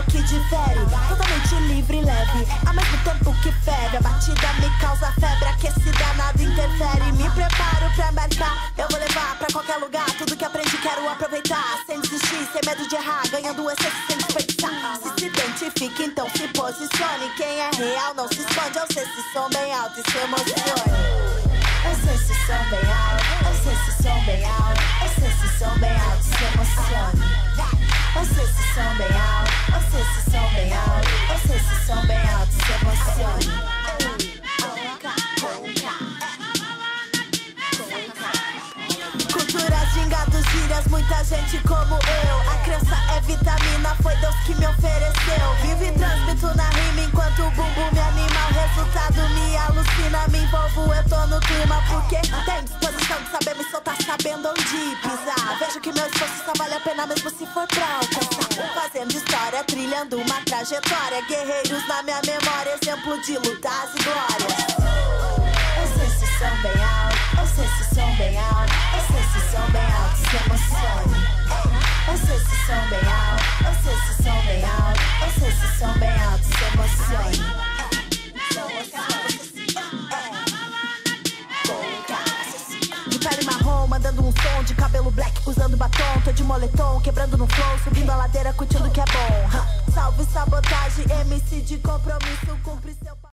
o que difere. Totalmente livre e leve, ao mesmo tempo que fere. A batida me causa febre, aquecida nada interfere. Me preparo pra embarcar, eu vou levar pra qualquer lugar. Tudo que aprendi quero aproveitar, sem desistir, sem medo de errar, ganhando essência sem desperdiçar. Se identifique, então se posicione. Quem é real não se esconde. Eu sei se som bem alto e se emocione. Eu sei se som bem alto, eu sei se som bem alto, eu sei se som bem alto e se emocione. Eu sei se som bem alto, eu sei se som bem alto, eu sei se som bem alto e se emocione. Culturas, gingados, gírias, muita gente como eu. A criança é vitamina, foi Deus que me ofereceu. Vivo e transmito na rima enquanto o bumbum me anima. O resultado me alucina, me envolvo, eu tô no clima. Porque tem disposição de saber me soltar, sabendo onde pisar. Vejo que meu esforço só vale a pena mesmo se for pra alcançar. Fazendo história, trilhando uma trajetória. Guerreiros na minha memória, exemplo de lutas e glórias. Eu sei se som bem alto, eu sei se som bem alto, eu sei se som bem alto, se emocione. Eu sei se som bem alto, eu sei se som bem alto, eu sei se som bem alto, se emocione. De pele marrom, mandando um som, de cabelo black, usando batom. Tô de moletom, quebrando no flow, subindo a ladeira, curtindo o que é bom. Salve sabotagem, MC de compromisso, cumpre seu